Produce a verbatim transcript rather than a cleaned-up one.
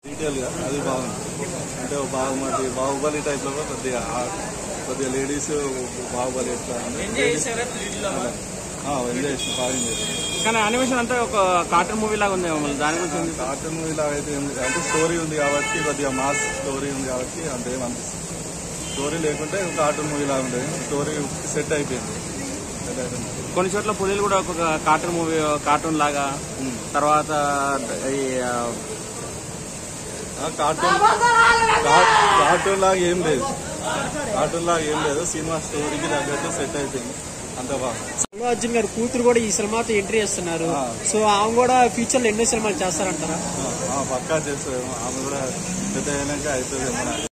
Detail గా అది బాగుంది. అంటే బాగుమతి బాహుబలి టైప్ లో కొద్దిగా కొద్దిగా లేడీస్ బాహుబలి ఎట్లా ఎంజాయ్ చేసిన బాగా ఎంజాయ్. కానీ యానిమేషన్ అంతా ఒక కార్టూన్ మూవీ లాగా ఉంది. దాని గురించి కార్టూన్ మూవీ లాగా అయితే అంటే స్టోరీ ఉంది కాబట్టి కొద్దిగా మాస్ స్టోరీ ఉంది కాబట్టి అంతేమనిపిస్తుంది. స్టోరీ లేకుంటే కార్టూన్ మూవీ లాగా ఉంటుంది. స్టోరీ సెట్ అయిపోయింది. కొన్ని చోట్ల పులిలు కూడా ఒక కార్టూన్ మూవీ కార్టూన్ లాగా, తర్వాత ఈ కార్టూన్ కార్టూన్ లాగా ఏం లేదు. కార్టూన్ లాగా ఏం లేదు. సినిమా స్టోరీకి తగ్గట్టు సెట్ అయిపోయింది. అంత బాగా. అల్లు అర్జున్ గారు కూతురు కూడా ఈ సినిమాతో ఎంట్రీ చేస్తున్నారు. సో ఆమె కూడా ఫ్యూచర్ లో ఎన్నో సినిమాలు చేస్తారంటారా? పక్కా చేస్తారు. ఆమె కూడా పెద్ద అయినాక అవుతుంది.